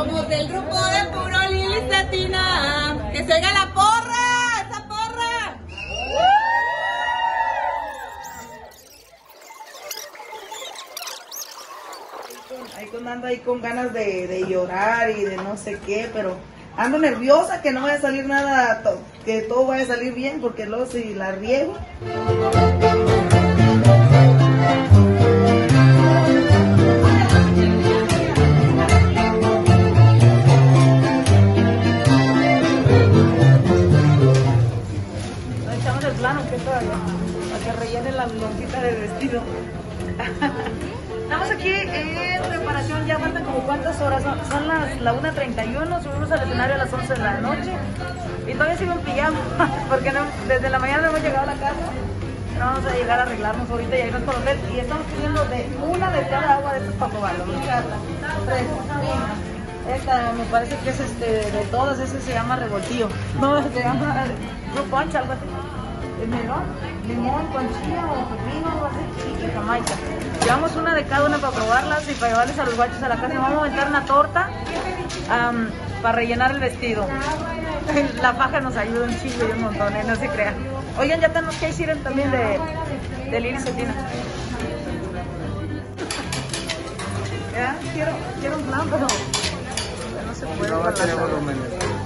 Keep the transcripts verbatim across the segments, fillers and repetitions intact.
Somos del grupo de puro Lili Cetina. ¡Que se oiga la porra! ¡Esa porra! Ahí con, ando ahí con ganas de, de llorar y de no sé qué, pero ando nerviosa que no vaya a salir nada, to, que todo vaya a salir bien, porque luego si la riego. Echamos el plano que todavía, para que rellene la lonjita del vestido. Estamos aquí en preparación, ya faltan como cuántas horas, son, son las la una treinta y uno, subimos al escenario a las once de la noche y todavía sigo en pijama, porque no, desde la mañana no hemos llegado a la casa, pero vamos a llegar a arreglarnos ahorita y a irnos por hotel, y estamos pidiendo de una de cada agua de estos para probarlo, tres, esta me parece que es este, de todas, ese se llama revoltillo, no, se llama fruit punch, algo así. El melón, limón con chía o pepino, algo así, y jamaica. Llevamos una de cada una para probarlas y para llevarles a los guachos a la casa. Y vamos a aventar una torta um, para rellenar el vestido. La faja nos ayuda un chingo y un montón, ¿eh? No se crean. Oigan, ya tenemos que ir también de, de Lili Cetina. ¿Ya? Quiero, quiero un plan, pero no se puede. No va a tener volúmenes.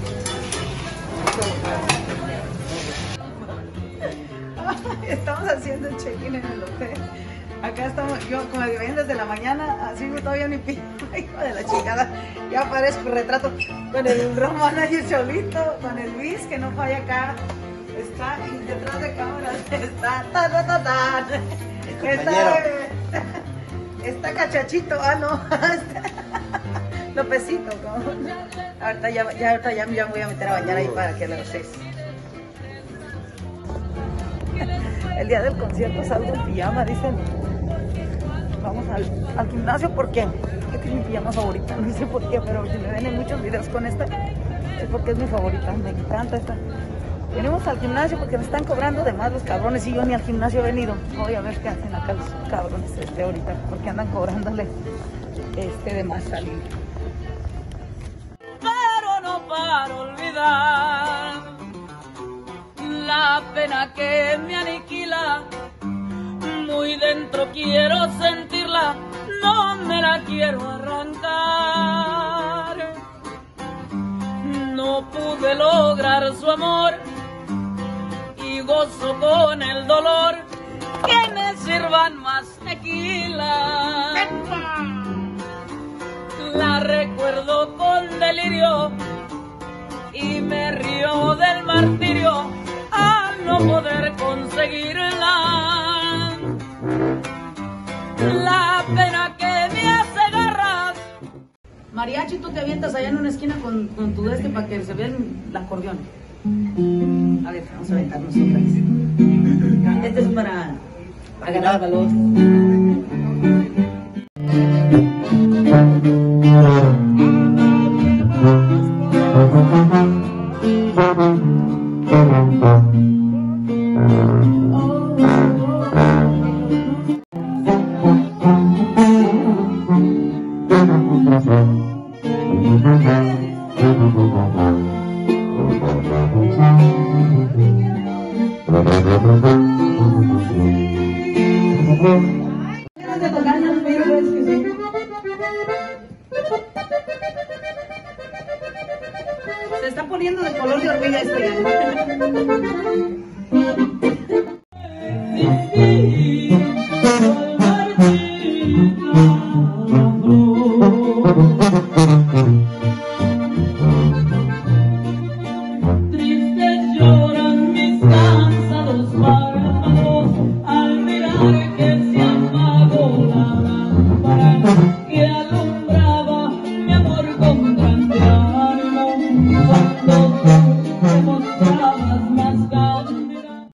Estamos haciendo el check-in en el hotel. Acá estamos, yo como que ven desde la mañana, así todavía ni pido, hijo de la chingada. Ya aparezco retrato con el Román y el Cholito, con el Luis, que no falla acá. Está y detrás de cámaras, está ta ta ta ta. Está, está Cachachito, ah no. Lopecito, como. Ahorita ya, ya, ahorita ya, ya me voy a meter a bañar ahí para que lo seas. El día del concierto salgo en pijama, dicen. Vamos al, al gimnasio, ¿por qué? Esta es mi pijama favorita, no sé por qué, pero si me ven en muchos videos con esta, es porque es mi favorita, me encanta esta. Venimos al gimnasio porque me están cobrando de más los cabrones y yo ni al gimnasio he venido. Voy a ver qué hacen acá los cabrones este ahorita, porque andan cobrándole este de más salir. Pero no para olvidar la pena que me aniquila, muy dentro quiero sentirla, no me la quiero arrancar. No pude lograr su amor y gozo con el dolor, que me sirvan más tequila. La recuerdo con delirio y me río del martirio al no poder conseguirla. La pena que me hace garras. Mariachi, tú te avientas allá en una esquina con, con tu este para que se vea el acordeón. A ver, vamos a aventarnos otra vez. Este es para agarrar valor. Se está poniendo de color de hormiga esto ya. Tristes lloran mis cansados párpados al mirar que se apagó la lámpara que alumbraba mi amor con grande ánimo, cuando tú te mostrabas más cándida.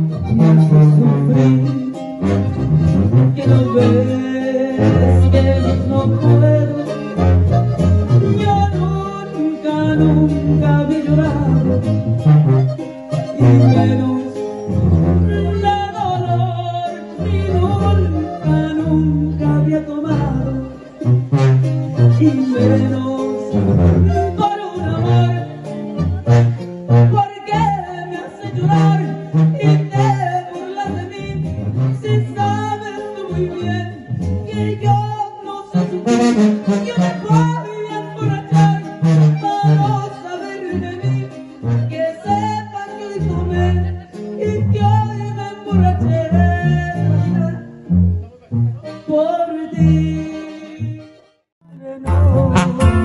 me hace sufrir, que no ves que no puedo. Yo nunca, nunca había llorado, y menos de dolor, y nunca, nunca había tomado, y menos por un amor, porque me hace llorar y te burlas de mí, si sabes tú muy bien que yo no sé sufrir. Yo me voy a emborrachar para saber de mí, que sepas que hoy tomé y que hoy me emborraché por ti. No.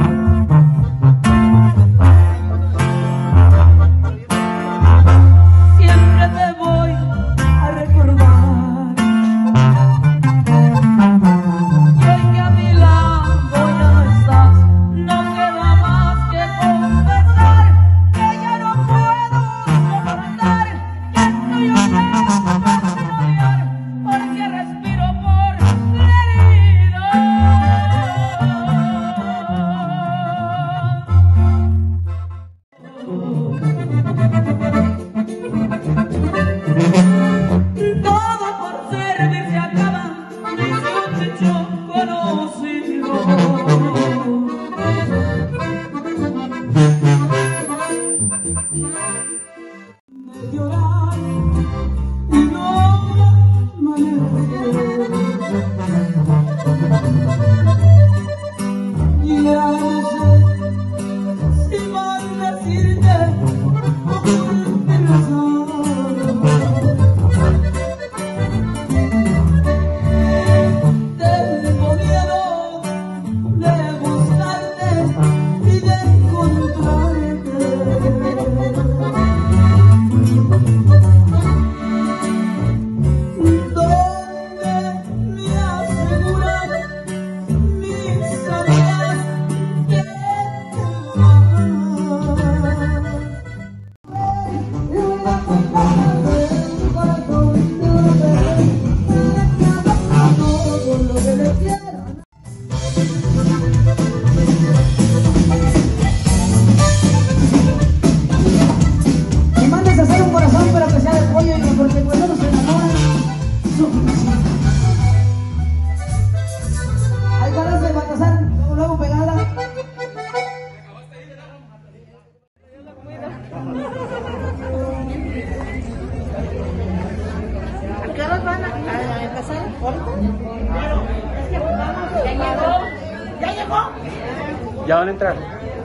Siempre te voy a recordar, y hoy que a mi lado ya no estás, no queda más que confesar que ya no puedo soportar, que estoy horrendo para olvidar, porque respiro por la todo por servir se acaba, dice un dicho conocido. De llorar y no amanecer, y ya no sé si maldecirte o por razón. Tengo miedo de buscarte y de encontrarte. Donde me aseguran mis amigas que te aman. Y mandes a hacer un corazón pero que sea de pollo, y porque cuando nos enamoran sufren así. Hay ganas de Baltasar, luego pegada. ¿A qué horas van a, a empezar? ¿Ya llegó? ¿Ya llegó? Ya van a entrar.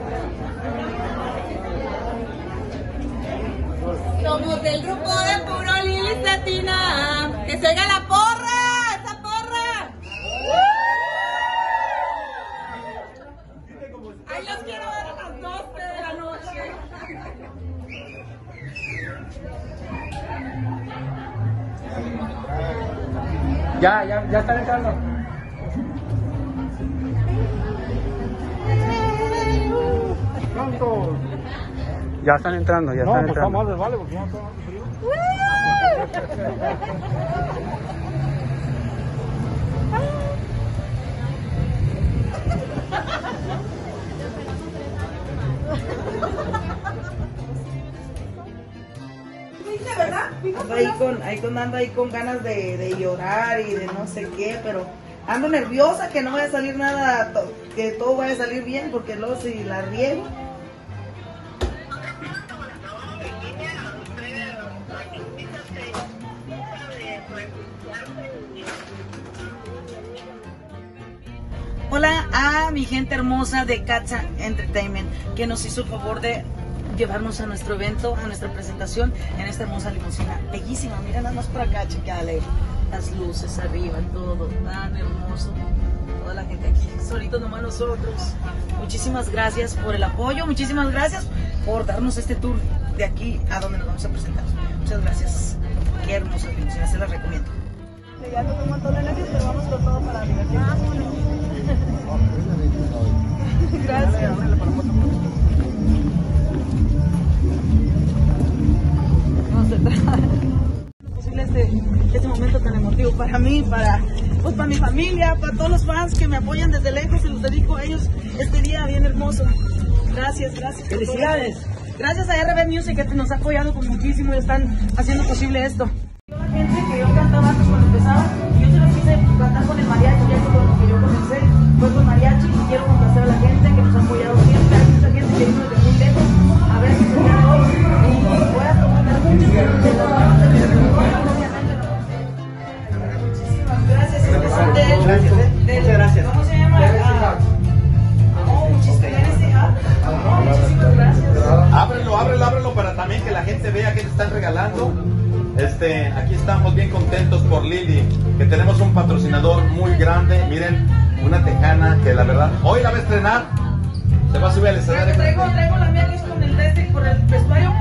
Somos del grupo de Puro Lili Satina. ¡Que se oiga la porra! ¡Esa porra! ¡Ay, los quiero ver a las doce de la noche! Ya, ya, ya están entrando. Pronto. Ya están entrando, ya No, están pues está entrando. mal, les vale, porque ya está frío. Ando ahí con, ahí con, ando ahí con ganas de, de llorar y de no sé qué, pero ando nerviosa que no vaya a salir nada, to- que todo vaya a salir bien, porque luego si la riego. Hola a mi gente hermosa de Katza Entertainment, que nos hizo el favor de llevarnos a nuestro evento, a nuestra presentación en esta hermosa limusina, bellísima. Mira nada más por acá, chequeale las luces arriba, todo tan hermoso, toda la gente aquí, solitos nomás nosotros. Muchísimas gracias por el apoyo, muchísimas gracias por darnos este tour de aquí a donde nos vamos a presentar. Muchas gracias, qué hermosa limusina, se las recomiendo. Ya no un montón de nervios, pero vamos con todo para divertirnos. Gracias. No se trata. para mí, para, pues para mi familia, para todos los fans que me apoyan desde lejos, se los dedico a ellos este día bien hermoso. Gracias, gracias. ¡Felicidades! Gracias a R B Music que nos ha apoyado con muchísimo y están haciendo posible esto. La gente que yo cantaba antes cuando empezaba, yo se los quise cantar con el mariachi, ya que con lo que yo comencé fue con mariachi y quiero complacer a la gente que nos ha apoyado siempre. Hay mucha gente que vino desde muy lejos a ver este día de hoy y voy a cantar muchas de las bandas de mi repertorio, obviamente no. Muchísimas gracias. Este son de, Gracias, eh. de- Muchas gracias. ¿Cómo se llama? Ah, oh, muchísimas gracias. Oh, muchísimas gracias. Ábrelo, ábrelo, ábrelo para también que la gente vea que te están regalando. Este, aquí estamos bien contentos por Lili, que tenemos un patrocinador muy grande. Miren, una tejana que la verdad, hoy la va a estrenar. Se va a subir al escenario. Traigo, traigo la mía que es con el desde, por el vestuario